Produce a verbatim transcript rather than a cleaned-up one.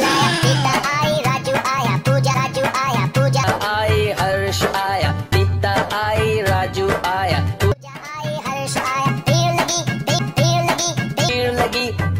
पिता आई राजू आया, पूजा राजू आया, पूजा आई हर्ष आया, पिता आई राजू आया, पूजा आई हर्ष आया, भीड़ लगी भीड़ लगी भीड़ लगी